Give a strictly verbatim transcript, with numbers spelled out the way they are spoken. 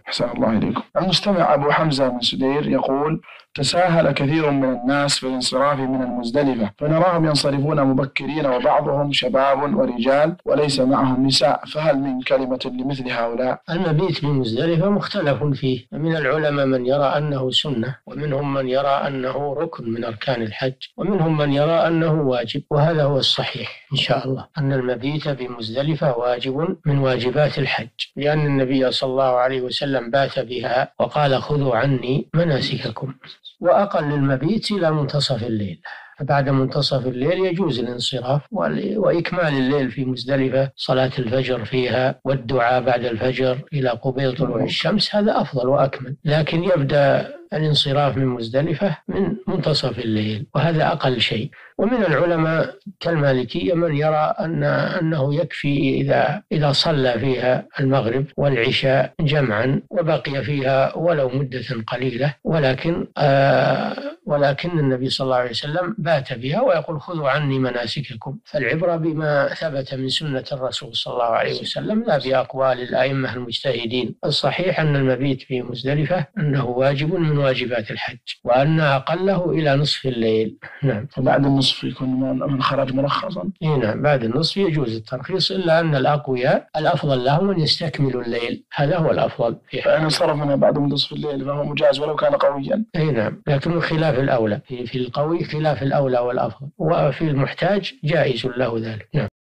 أحسن الله إليكم. المستمع أبو حمزة من سدير يقول: تساهل كثير من الناس في الانصراف من المزدلفة، فنراهم ينصرفون مبكرين وبعضهم شباب ورجال وليس معهم نساء، فهل من كلمة لمثل هؤلاء؟ المبيت بمزدلفة مختلف فيه، من العلماء من يرى أنه سنة، ومنهم من يرى أنه ركن من أركان الحج، ومنهم من يرى أنه واجب، وهذا هو الصحيح إن شاء الله، أن المبيت بمزدلفة واجب من واجبات الحج، لأن النبي صلى الله عليه وسلم بات بها وقال: خذوا عني مناسككم. وأقل المبيت إلى منتصف الليل، بعد منتصف الليل يجوز الانصراف وإكمال الليل في مزدلفة، صلاة الفجر فيها والدعاء بعد الفجر إلى قبيل طلوع الشمس، هذا أفضل وأكمل، لكن يبدأ الانصراف من مزدلفة من منتصف الليل، وهذا أقل شيء. ومن العلماء كالمالكية من يرى أن أنه يكفي إذا إذا صلى فيها المغرب والعشاء جمعا وبقي فيها ولو مدة قليلة، ولكن آه ولكن النبي صلى الله عليه وسلم بات بها ويقول: خذوا عني مناسككم. فالعبرة بما ثبت من سنة الرسول صلى الله عليه وسلم لا بأقوال الأئمة المجتهدين. الصحيح أن المبيت في مزدلفة أنه واجب من واجبات الحج، وأن أقله إلى نصف الليل. نعم. وبعد النصف يكون من خرج مرخصا؟ إيه نعم، بعد النصف يجوز الترخيص، إلا أن الأقوياء الأفضل لهم أن يستكملوا الليل، هذا هو الأفضل. فإن انصرف منها بعد منتصف الليل فهو مجاز ولو كان قويا. إيه نعم، لكن خلاف الأولى، في, في القوي خلاف الأولى والأفضل، وفي المحتاج جائز له ذلك. نعم.